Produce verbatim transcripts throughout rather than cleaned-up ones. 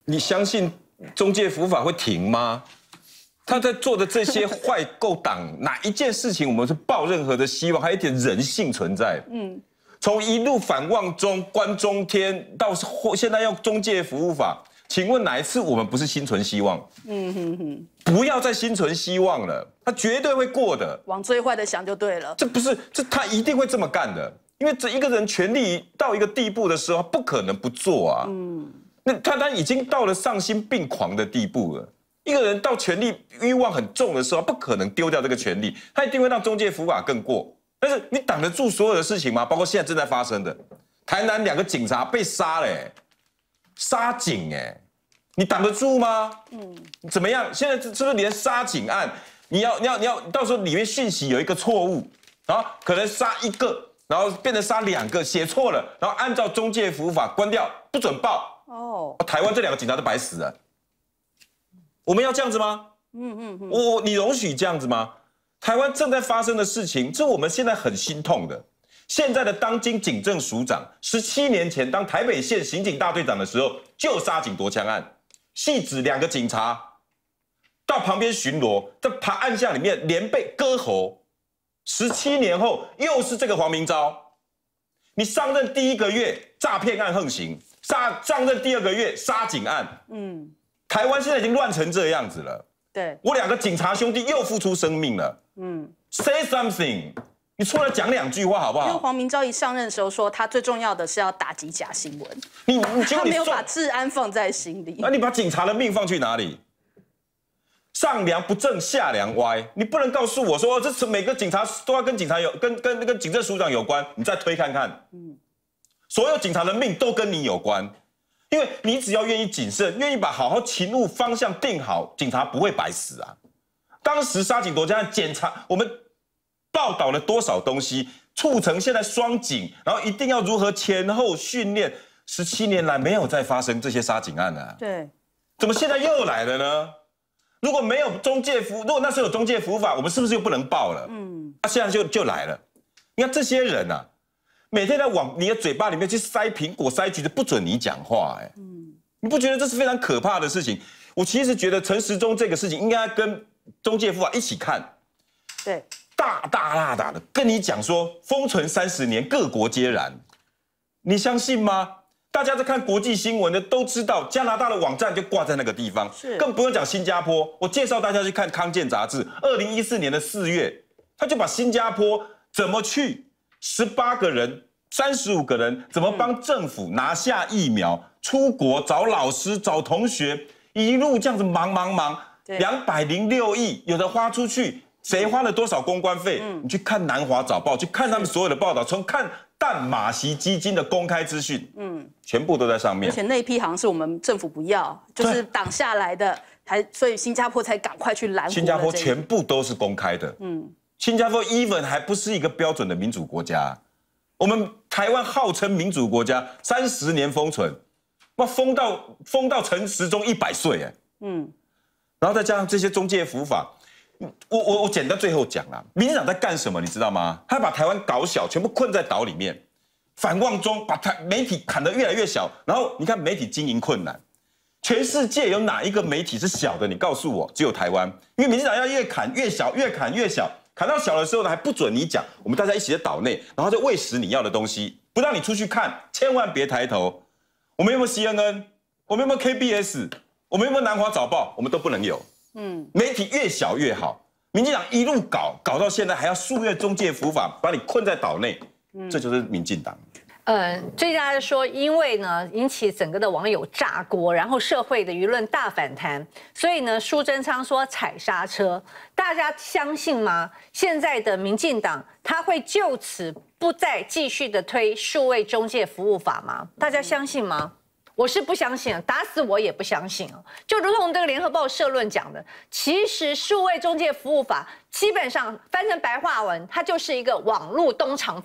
你相信中介服务法会停吗？他在做的这些坏勾党，哪一件事情我们是抱任何的希望，还有一点人性存在？嗯，从一路反望中、关中天到现在用中介服务法，请问哪一次我们不是心存希望？嗯哼哼，不要再心存希望了，他绝对会过的。 往最坏的想就对了。 这不是，这他一定会这么干的，因为这一个人权力到一个地步的时候，他不可能不做啊。嗯，那他他已经到了丧心病狂的地步了。一个人到权力欲望很重的时候，不可能丢掉这个权利，他一定会让中介服法更过。但是你挡得住所有的事情吗？包括现在正在发生的，台南两个警察被杀了、欸，杀警哎、欸，你挡得住吗？嗯，怎么样？现在是不是连杀警案，你要你要你要到时候里面讯息有一个错误，然后可能杀一个，然后变成杀两个，写错了，然后按照中介服法关掉，不准报。哦，台湾这两个警察都白死了。我们要这样子吗？嗯嗯嗯，我你容许这样子吗？台湾正在发生的事情，这我们现在很心痛的。现在的当今警政署长，十七年前当台北县刑警大队长的时候，就杀警夺枪案，系指两个警察到旁边巡逻，在爬暗巷里面连被割喉。十七年后，又是这个黄明昭，你上任第一个月诈骗案横行，上上任第二个月杀警案，嗯。台湾现在已经乱成这样子了， 对我两个警察兄弟又付出生命了，嗯 ，Say something， 你出来讲两句话好不好？ 因为黄明昭一上任的时候说，他最重要的是要打击假新闻， 你你他没有把治安放在心里。 那、啊、你把警察的命放去哪里？上梁不正下梁歪，你不能告诉我说这是每个警察都要跟警察有跟跟那个警政署长有关，你再推看看，嗯，所有警察的命都跟你有关。因为你只要愿意谨慎，愿意把好好勤务方向定好，警察不会白死啊。当时杀警夺枪案检查，我们报道了多少东西，促成现在双警，然后一定要如何前后训练。十七年来没有再发生这些杀警案啊。 对， 怎么现在又来了呢？如果没有中介服，如果那时候有中介服法，我们是不是又不能报了？嗯，那、啊、现在就就来了。你看这些人啊。每天在往你的嘴巴里面去塞苹果、塞橘子，不准你讲话、欸，哎，嗯，你不觉得这是非常可怕的事情？我其实觉得陈时中这个事情应该跟中介服法一起看， 对， 大大大大的跟你讲说，封存三十年，各国皆然，你相信吗？大家在看国际新闻的都知道，加拿大的网站就挂在那个地方，是，更不用讲新加坡。我介绍大家去看《康健》杂志，二零一四年的四月，他就把新加坡怎么去。十八个人，三十五个人，怎么帮政府拿下疫苗？嗯、出国找老师、找同学，一路这样子忙忙忙，两百零六亿，有的花出去，谁花了多少公关费？嗯、你去看南华早报，去看他们所有的报道，从看淡马锡基金的公开资讯，嗯，全部都在上面。 而且那一批好像是我们政府不要，就是挡下来的，还所以新加坡才赶快去拦。 新加坡全部都是公开的，嗯。新加坡 even 还不是一个标准的民主国家，我们台湾号称民主国家，三十年封存，那封到封到陈时中一百岁哎，嗯，然后再加上这些中介服法，我我我简单最后讲啦，民进党在干什么你知道吗？他把台湾搞小，全部困在岛里面，反望中把台媒体砍得越来越小，然后你看媒体经营困难，全世界有哪一个媒体是小的？你告诉我，只有台湾，因为民进党要越砍越小，越砍越小。砍到小的时候呢，还不准你讲，我们大家一起在岛内，然后就喂食你要的东西，不让你出去看，千万别抬头。我们有没有 C N N？ 我们有没有 K B S？ 我们有没有南华早报？我们都不能有。嗯，媒体越小越好。民进党一路搞，搞到现在还要数月中介服法，把你困在岛内，嗯、这就是民进党。 呃，最大家说，因为呢引起整个的网友炸锅，然后社会的舆论大反弹，所以呢苏贞昌说踩刹车，大家相信吗？现在的民进党他会就此不再继续的推数位中介服务法吗？大家相信吗？我是不相信，打死我也不相信哦。就如同这个联合报社论讲的，其实数位中介服务法基本上翻成白话文，它就是一个网络东厂法。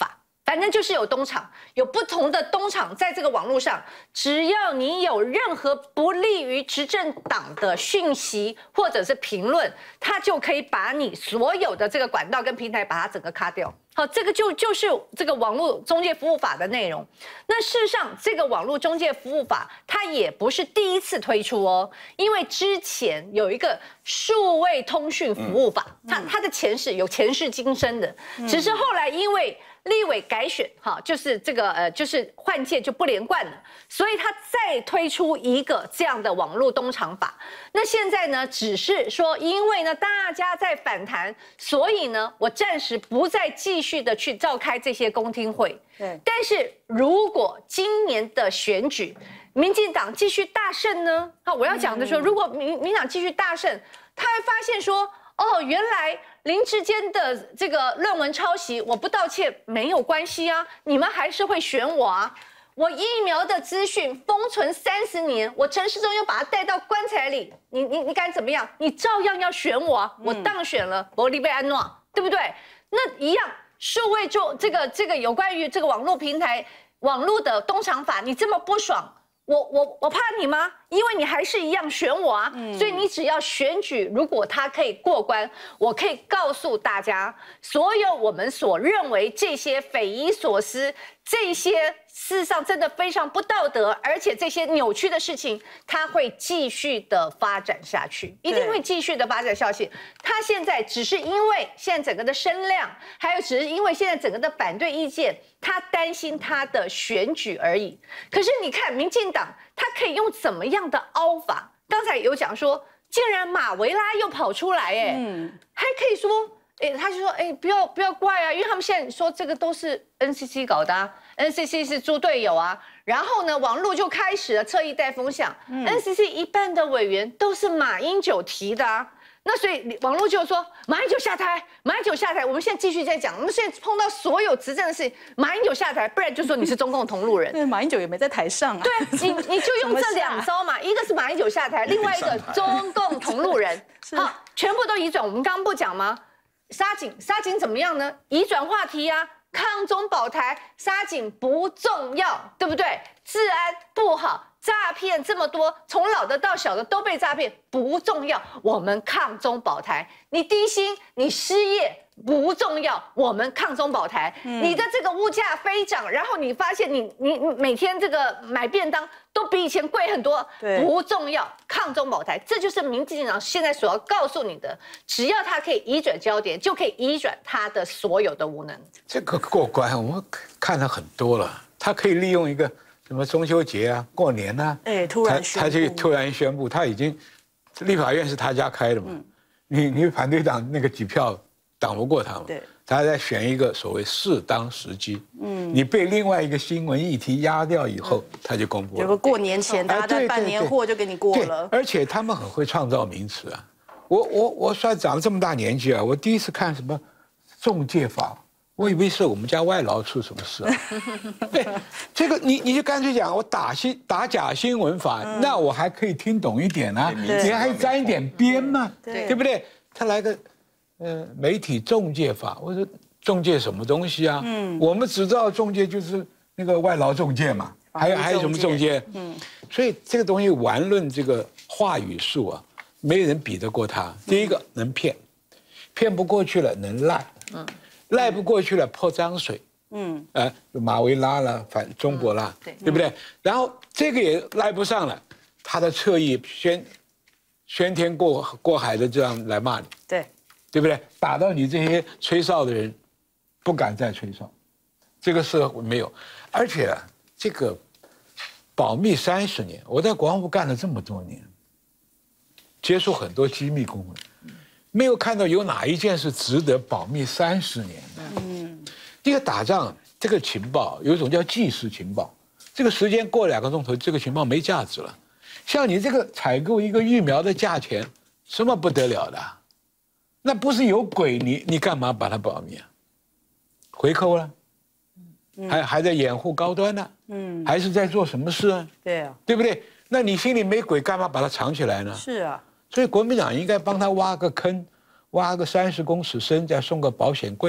反正就是有东厂，有不同的东厂在这个网络上，只要你有任何不利于执政党的讯息或者是评论，它就可以把你所有的这个管道跟平台把它整个卡掉。好，这个就就是这个网络中介服务法的内容。那事实上，这个网络中介服务法它也不是第一次推出哦，因为之前有一个数位通讯服务法，嗯、它它的前世有前世今生的，只是后来因为立委改选，哈，就是这个呃，就是换届就不连贯了，所以他再推出一个这样的网络东厂法。那现在呢，只是说因为呢大家在反弹，所以呢我暂时不再继续的去召开这些公听会。对，但是如果今年的选举，民进党继续大胜呢？好，我要讲的说，如果民民党继续大胜，他会发现说，哦，原来林智坚的这个论文抄袭，我不道歉没有关系啊，你们还是会选我啊。我疫苗的资讯封存三十年，我陈时中又把它带到棺材里，你你你敢怎么样？你照样要选我啊！我当选了，伯利贝安诺，对不对？那一样，数位就这个这个有关于这个网络平台、网络的东厂法，你这么不爽。我我我怕你吗？因为你还是一样选我啊，嗯、所以你只要选举，如果他可以过关，我可以告诉大家，所有我们所认为这些匪夷所思、这些事实上真的非常不道德，而且这些扭曲的事情，它会继续的发展下去，一定会继续的发展下去。他现在只是因为现在整个的声量，还有只是因为现在整个的反对意见，他担心他的选举而已。可是你看，民进党他可以用怎么样的凹法？刚才有讲说，竟然马维拉又跑出来，哎，嗯，还可以说，哎，他就说，哎，不要不要怪啊，因为他们现在说这个都是 N C C 搞的啊 ，N C C 是猪队友啊。然后呢，网络就开始了侧翼带风向、嗯、，N C C 一半的委员都是马英九提的啊。那所以网络就说马英九下台，马英九下台。我们现在继续在讲，我们现在碰到所有执政的事情，马英九下台，不然就说你是中共同路人。 对，马英九也没在台上啊。 对，你你就用这两招嘛，一个是马英九下台，另外一个中共同路人。好，全部都移转。我们刚刚不讲吗？沙井，沙井怎么样呢？移转话题啊。抗中保台，沙井不重要，对不对？治安不好，诈骗这么多，从老的到小的都被诈骗，不重要。我们抗中保台，你低薪，你失业不重要，我们抗中保台。嗯、你的这个物价飞涨，然后你发现你你每天这个买便当都比以前贵很多，不重要，抗中保台。这就是民进党现在所要告诉你的，只要他可以移转焦点，就可以移转他的所有的无能。 这个过关我们看了很多了，他可以利用一个什么中秋节啊、过年啊， 哎，突然宣布， 他就突然宣布，他已经立法院是他家开的嘛，嗯、你你反对党那个几票挡不过他嘛， 对， 他在选一个所谓适当时机，嗯，你被另外一个新闻议题压掉以后，嗯、他就公布了， 结果过年前大家在办年货就给你过了， 而且他们很会创造名词啊，我我我算长了这么大年纪啊，我第一次看什么中介法。我以为是我们家外劳出什么事啊？对，这个你你就干脆讲我打新打假新闻法，嗯、那我还可以听懂一点啊，你还沾一点边嘛，对, 对不对？他来个呃媒体中介法，我说中介什么东西啊？嗯，我们只知道中介就是那个外劳中介嘛，还有还有什么中介？嗯，所以这个东西玩论这个话语术啊，没人比得过他。第一个能骗，骗不过去了能赖，嗯。赖不过去了，泼脏水，嗯，呃，马维拉了，反中国啦，嗯、对，对不对？然后这个也赖不上了，他的侧翼宣宣天过过海的这样来骂你， 对， 对不对？打到你这些吹哨的人不敢再吹哨，这个是没有，而且这个保密三十年，我在国防部干了这么多年，接触很多机密公文。没有看到有哪一件是值得保密三十年的。嗯，一个打仗，这个情报有一种叫即时情报，这个时间过两个钟头，这个情报没价值了。像你这个采购一个疫苗的价钱，什么不得了的？那不是有鬼你你干嘛把它保密啊？回扣了，嗯、还还在掩护高端呢，嗯，还是在做什么事啊？ 对啊， 对不对？那你心里没鬼，干嘛把它藏起来呢？ 是啊。 所以国民党应该帮他挖个坑，挖个三十公尺深，再送个保险柜，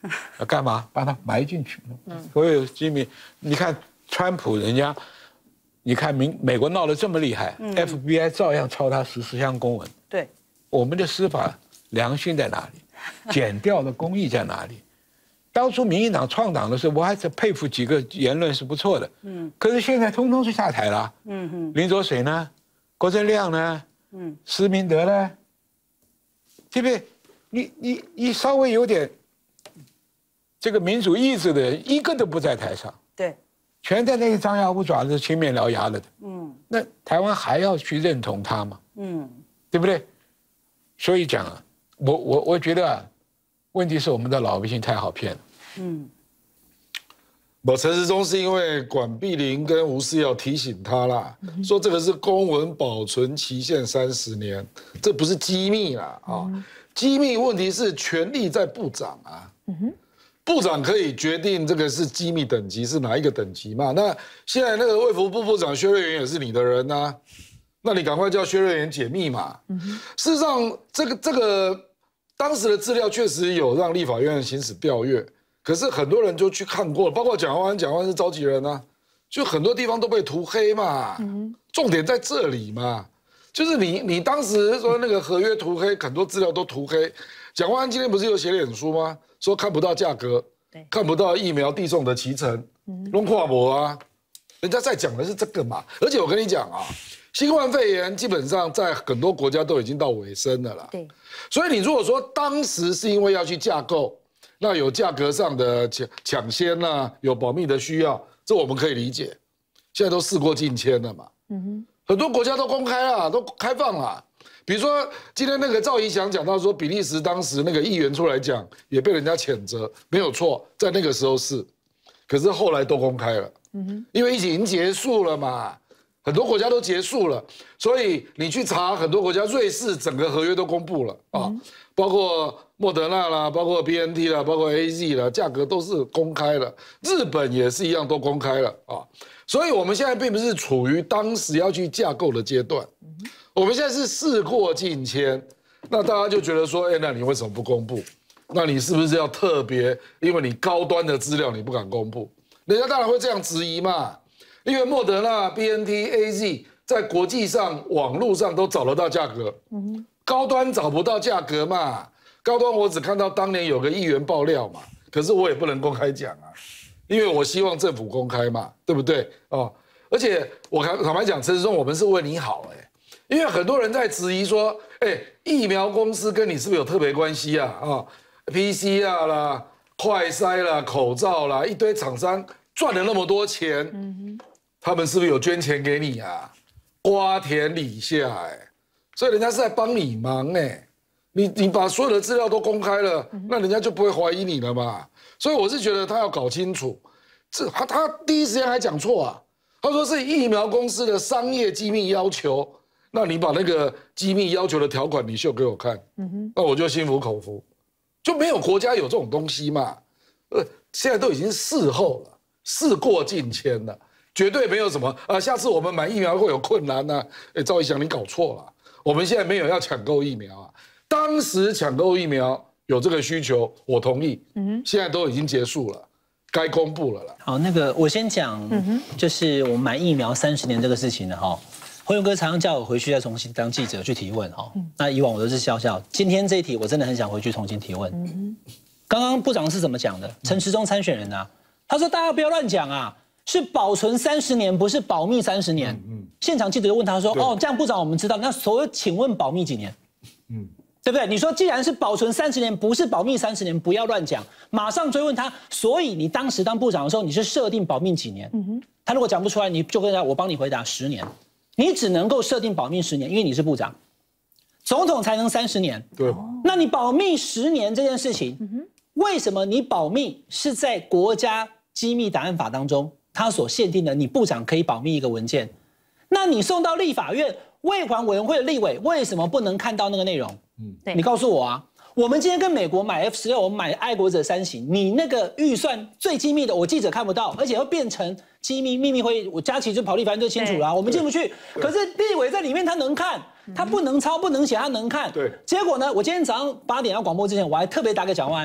要干嘛？把它埋进去。嗯，所有机密，你看川普人家，你看美美国闹得这么厉害、嗯、，F B I 照样抄他十四项公文。 对， 我们的司法良心在哪里？检调的公义在哪里？当初民进党创党的时候，我还是佩服几个言论是不错的。嗯，可是现在通通是下台了。嗯哼，林濁水呢？郭正亮呢？嗯，施明德呢？对不对？你你你稍微有点这个民主意志的人，一个都不在台上。 对， 全在那个张牙舞爪的、青面獠牙了的。嗯，那台湾还要去认同他吗？嗯，对不对？所以讲啊，我我我觉得啊，问题是我们的老百姓太好骗了。嗯， 我陈时中是因为管碧玲跟吴思瑶提醒他啦，嗯、说这个是公文保存期限三十年，这不是机密啦啊、哦嗯！机密问题是权力在部长啊。嗯哼。部长可以决定这个是机密等级是哪一个等级嘛？那现在那个卫福部部长薛瑞元也是你的人呐、啊，那你赶快叫薛瑞元解密嘛。嗯、事实上，这个这个当时的资料确实有让立法院行使调阅，可是很多人就去看过了，包括蒋万安，蒋万安是召集人啊，就很多地方都被涂黑嘛。嗯、重点在这里嘛，就是你你当时说那个合约涂黑，很多资料都涂黑。蒋万安今天不是有写脸书吗？说看不到价格，看不到疫苗递送的期程，弄跨博啊，人家在讲的是这个嘛。而且我跟你讲啊，新冠肺炎基本上在很多国家都已经到尾声了啦。对，所以你如果说当时是因为要去架构，那有价格上的抢抢先啊，有保密的需要，这我们可以理解。现在都事过境迁了嘛，嗯哼，很多国家都公开了，都开放了。比如说，今天那个赵怡翔讲到说，比利时当时那个议员出来讲，也被人家谴责，没有错，在那个时候是，可是后来都公开了，嗯哼，因为疫情已经结束了嘛，很多国家都结束了，所以你去查很多国家，瑞士整个合约都公布了啊，嗯、包括莫德纳啦，包括 B N T 啦，包括 A Z 啦，价格都是公开了，日本也是一样都公开了啊，所以我们现在并不是处于当时要去架构的阶段。嗯我们现在是事过境迁，那大家就觉得说，哎，那你为什么不公布？那你是不是要特别，因为你高端的资料你不敢公布？人家当然会这样质疑嘛。因为莫德纳、B N T、A Z 在国际上、网络上都找得到价格，嗯、高端找不到价格嘛。高端我只看到当年有个议员爆料嘛，可是我也不能公开讲啊，因为我希望政府公开嘛，对不对？哦，而且我坦坦白讲，陈时中我们是为你好哎、欸。因为很多人在质疑说，哎，疫苗公司跟你是不是有特别关系啊？啊 ，P C R 啦、快筛啦、口罩啦，一堆厂商赚了那么多钱，嗯、他们是不是有捐钱给你啊？瓜田李下哎、欸，所以人家是在帮你忙哎、欸，你你把所有的资料都公开了，嗯、那人家就不会怀疑你了嘛。所以我是觉得他要搞清楚，这他他第一时间还讲错啊，他说是疫苗公司的商业机密要求。那你把那个机密要求的条款你秀给我看，嗯哼，那我就心服口服，就没有国家有这种东西嘛。呃，现在都已经事后了，事过境迁了，绝对没有什么啊。下次我们买疫苗会有困难呐、啊。哎，赵怡翔你搞错了，我们现在没有要抢购疫苗啊。当时抢购疫苗有这个需求，我同意，嗯哼，现在都已经结束了，该公布了啦。 好，那个我先讲，嗯哼，就是我们买疫苗三十年这个事情了哈。辉文哥常常叫我回去再重新当记者去提问哈，嗯、那以往我都是笑笑，今天这一题我真的很想回去重新提问。嗯、刚刚部长是怎么讲的？陈时中参选人啊，他说大家不要乱讲啊，是保存三十年，不是保密三十年。嗯嗯、现场记者就问他说，哦，这样部长我们知道，那所谓请问保密几年？嗯，对不对？你说既然是保存三十年，不是保密三十年，不要乱讲。马上追问他，所以你当时当部长的时候，你是设定保密几年？嗯、他如果讲不出来，你就跟他我帮你回答十年。你只能够设定保密十年，因为你是部长，总统才能三十年。对，那你保密十年这件事情，嗯、为什么你保密是在国家机密档案法当中，它所限定的，你部长可以保密一个文件，那你送到立法院卫环委员会的立委，为什么不能看到那个内容？嗯，你告诉我啊。我们今天跟美国买 F 十六，我们买爱国者三型，你那个预算最机密的，我记者看不到，而且会变成机密秘密会议，我佳琪就跑立法院就清楚了、啊，我们进不去。可是立委在里面他能看，他不能抄不能写，他能看。对。结果呢，我今天早上八点要广播之前，我还特别打给蒋万安，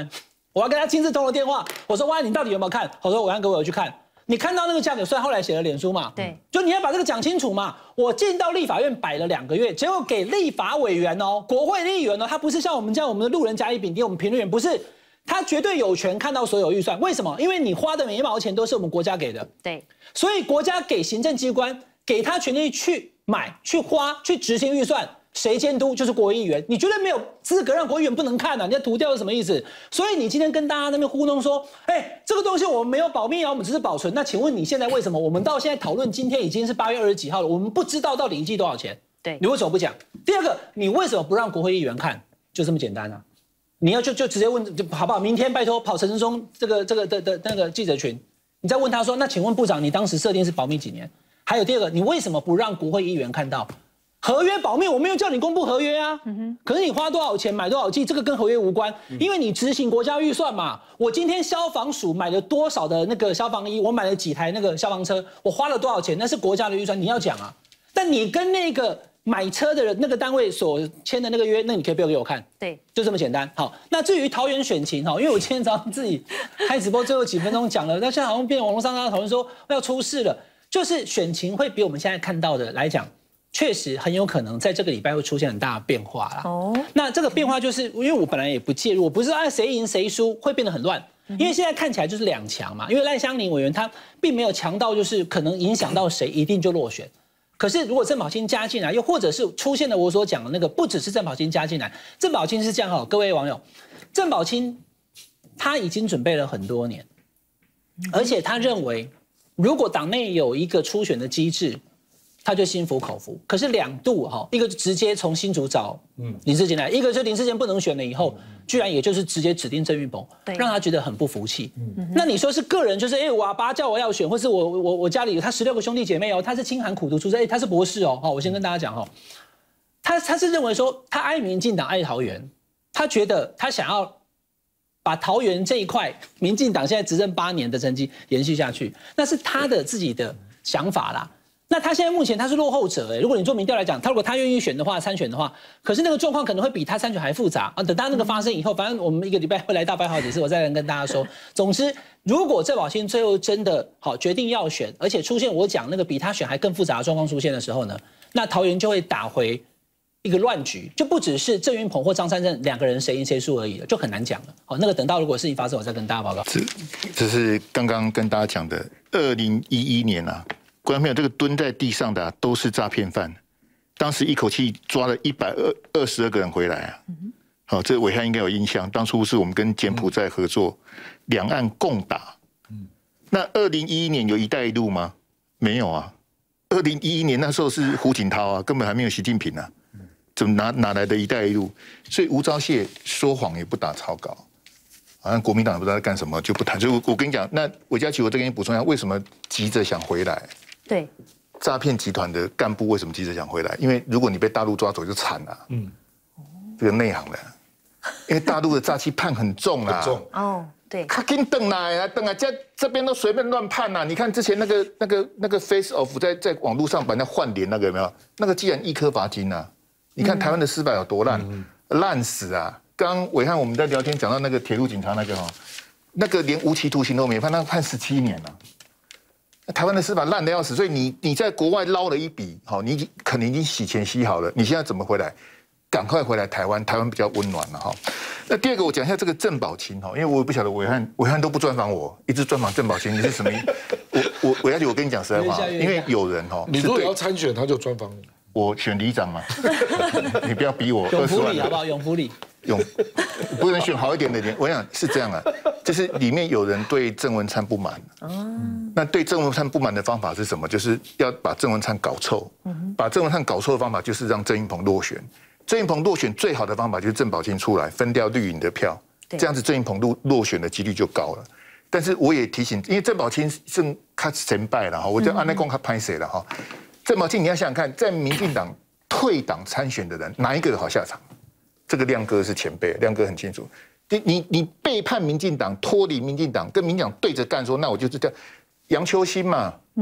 我要跟他亲自通了电话，我说万安你到底有没有看？我说伟汉哥我有去看。你看到那个价格，虽然后来写了脸书嘛， 对， 就你要把这个讲清楚嘛。我进到立法院摆了两个月，结果给立法委员哦，国会议员哦，他不是像我们这样，我们的路人甲乙丙丁，我们评论员不是，他绝对有权看到所有预算。为什么？因为你花的每一毛钱都是我们国家给的， 对， 所以国家给行政机关给他权力去买、去花、去执行预算。谁监督就是国会议员，你绝对没有资格让国会议员不能看啊！你在涂掉是什么意思？所以你今天跟大家那边糊弄说，哎，这个东西我们没有保密啊，我们只是保存。那请问你现在为什么我们到现在讨论，今天已经是八月二十几号了，我们不知道到底一季多少钱？ 对， 你为什么不讲？第二个，你为什么不让国会议员看？就这么简单啊！你要就就直接问，就好不好？明天拜托跑陈时中这个这个的的那个记者群，你再问他说，那请问部长，你当时设定是保密几年？还有第二个，你为什么不让国会议员看到？合约保密，我没有叫你公布合约啊。嗯、可是你花多少钱买多少剂，这个跟合约无关，因为你执行国家预算嘛。我今天消防署买了多少的那个消防衣，我买了几台那个消防车，我花了多少钱，那是国家的预算，你要讲啊。但你跟那个买车的人那个单位所签的那个约，那你可以不要给我看。 对， 就这么简单。好，那至于桃园选情哈，因为我今天早上自己开直播最后几分钟讲了，那现在好像变网络上大家讨论说要出事了，就是选情会比我们现在看到的来讲。确实很有可能在这个礼拜会出现很大的变化啦。哦，那这个变化就是因为我本来也不介入，我不是按谁赢谁输会变得很乱，因为现在看起来就是两强嘛。因为赖香伶委员他并没有强到就是可能影响到谁一定就落选。可是如果郑宝清加进来，又或者是出现了我所讲的那个，不只是郑宝清加进来，郑宝清是这样哈，各位网友，郑宝清他已经准备了很多年，而且他认为如果党内有一个初选的机制。他就心服口服，可是两度哈，一个直接从新竹找林智坚来，一个就林智坚不能选了以后，居然也就是直接指定郑运鹏，让他觉得很不服气。那你说是个人，就是哎，我阿爸叫我要选，或是我我我家里有他十六个兄弟姐妹哦，他是清寒苦读出身，哎，他是博士哦，好，我先跟大家讲哦，他他是认为说他爱民进党爱桃园，他觉得他想要把桃园这一块民进党现在执政八年的成绩延续下去，那是他的自己的想法啦。那他现在目前他是落后者哎，如果你做民调来讲，他如果他愿意选的话，参选的话，可是那个状况可能会比他参选还复杂啊。等他那个发生以后，反正我们一个礼拜会来大拜好几次，我再来跟大家说。总之，如果郑宝清最后真的好决定要选，而且出现我讲那个比他选还更复杂的状况出现的时候呢，那桃园就会打回一个乱局，就不只是郑运鹏或张善政两个人谁赢谁输而已了，就很难讲了。好，那个等到如果事情发生，我再跟大家报告。 这这是刚刚跟大家讲的，二零一一年啊。观众朋友，这个蹲在地上的、啊、都是诈骗犯，当时一口气抓了一百二十二个人回来啊！好、哦，这伟汉应该有印象，当初是我们跟柬埔寨合作，两岸共打。那二零一一年有一带一路吗？没有啊。二零一一年那时候是胡锦涛啊，根本还没有习近平啊，怎么哪哪来的一带一路？所以吴钊燮说谎也不打草稿。好像国民党也不知道在干什么，就不谈。所以我，我跟你讲，那韦家琪，我再给你补充一下，为什么急着想回来？ 对， 诈骗集团的干部为什么急着想回来？因为如果你被大陆抓走就惨了。嗯，这个内行的，因为大陆的诈欺判很重啊。 重哦，对。 他给你等来啊，等啊，这这边都随便乱判啊。你看之前那个那个那个 Face Off 在在网络上把人家换脸那个有没有？那个既然一颗罚金啊，你看台湾的司法有多烂，烂、嗯、死啊！刚刚伟汉我们在聊天讲到那个铁路警察那个哈，那个连无期徒刑都没判，那个判十七年了。台湾的司法烂得要死，所以你你在国外捞了一笔，好，你可能已经洗钱洗好了，你现在怎么回来？赶快回来台湾，台湾比较温暖了哈。那第二个我讲一下这个郑宝清哈，因为我不晓得伟汉伟汉都不专访我，一直专访郑宝清，你是什么意思？我我伟汉姐，我跟你讲实在话，因为有人哈， 你如果要参选，他就专访你。 我选里长嘛，你不要逼我。 永福里好不好？永福里。 永不能选好一点的点，我想是这样啊，就是里面有人对郑文灿不满，嗯，那对郑文灿不满的方法是什么？就是要把郑文灿搞臭，把郑文灿搞臭的方法就是让郑运鹏落选。郑运鹏落选最好的方法就是郑宝清出来分掉绿营的票，这样子郑运鹏落落选的几率就高了。但是我也提醒，因为郑宝清是他成败了哈，我就按那公他拍谁了哈。郑宝清你要想想看，在民进党退党参选的人，哪一个有好下场？这个亮哥是前辈，亮哥很清楚。你你你背叛民进党，脱离民进党，跟民进党对着干说，那我就是这样。杨秋兴嘛，嗯，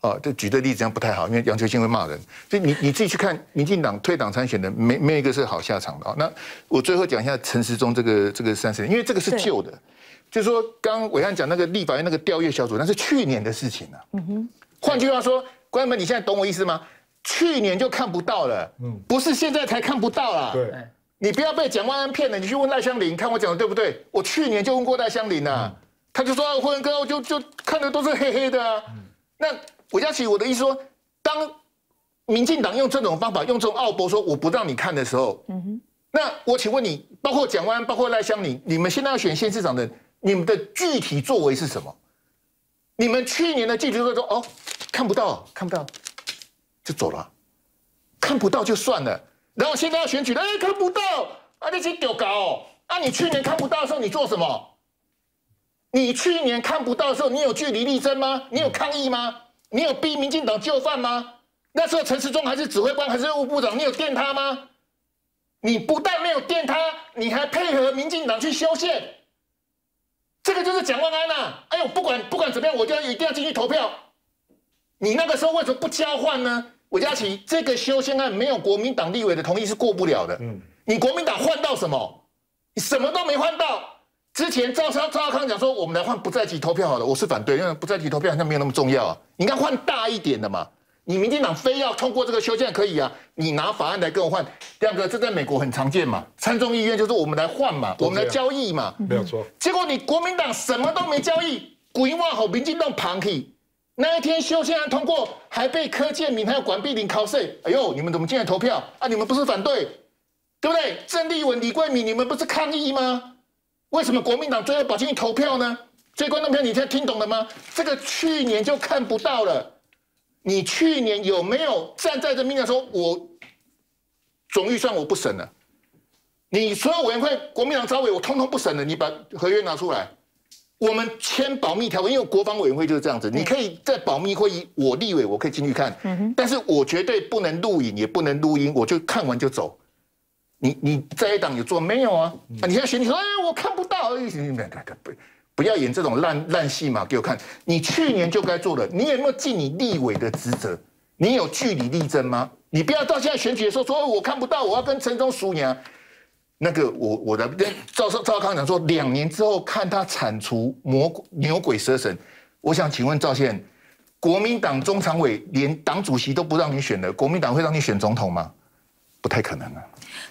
哦，这举的例子这样不太好，因为杨秋兴会骂人。所以你你自己去看，民进党退党参选的，没没有一个是好下场的啊。那我最后讲一下陈时中这个这个三十年，因为这个是旧的，就是说刚刚暐瀚讲那个立法院那个调阅小组，那是去年的事情啊。嗯哼。换句话说，观众们，你现在懂我意思吗？去年就看不到了，嗯，不是现在才看不到啦。 对。 你不要被蒋万安骗了，你去问赖香伶，看我讲的对不对？我去年就问过赖香伶啊，嗯、他就说辉文哥，我就就看的都是黑黑的啊。嗯、那韦家琪，我的意思说，当民进党用这种方法，用这种奥博说我不让你看的时候，嗯哼，那我请问你，包括蒋万安，包括赖香伶，你们现在要选县市长的，你们的具体作为是什么？你们去年的具体作为说，哦，看不到，看不到，就走了，看不到就算了。然后现在要选举了，哎，看不到啊！你去丢搞啊！你去年看不到的时候，你做什么？你去年看不到的时候，你有据理力争吗？你有抗议吗？你有逼民进党就范吗？那时候陈时中还是指挥官，还是务部长，你有电他吗？你不但没有电他，你还配合民进党去修宪，这个就是蒋万安啊！哎呦，不管不管怎么样，我就要一定要进去投票。你那个时候为什么不交换呢？韦家琪，这个修宪案没有国民党立委的同意是过不了的。嗯，你国民党换到什么？你什么都没换到。之前赵少赵少康讲说，我们来换不在籍投票好了，我是反对，因为不在籍投票好像没有那么重要啊。你应该换大一点的嘛。你民进党非要通过这个修宪可以啊，你拿法案来跟我换。第二个，这在美国很常见嘛，参众议院就是我们来换嘛，我们来交易嘛， 没有错。 结果你国民党什么都没交易，鬼话好，民进党旁去。那一天修宪案通过，还被柯建铭还有管碧玲考试。哎呦，你们怎么进来投票啊？你们不是反对，对不对？郑丽文、李桂敏，你们不是抗议吗？为什么国民党最后跑进去投票呢？所以观众朋友，你现在听懂了吗？这个去年就看不到了。你去年有没有站在这民调说，我总预算我不审了？你所有委员会国民党招委我通通不审了，你把合约拿出来。我们签保密条文，因为国防委员会就是这样子，你可以在保密会议，我立委我可以进去看，嗯、但是我绝对不能录影，也不能录音，我就看完就走。你你在野党有做没有啊？啊，你现在选你说，哎，我看不到，不不要演这种烂烂戏嘛，给我看。你去年就该做的，你有没有尽你立委的职责？你有据理力争吗？你不要到现在选举的时候说，哦，我看不到，我要跟陈忠输赢。那个我我的赵少赵康讲说，两年之后看他铲除魔牛鬼蛇神，我想请问赵宪，国民党中常委连党主席都不让你选了，国民党会让你选总统吗？不太可能啊。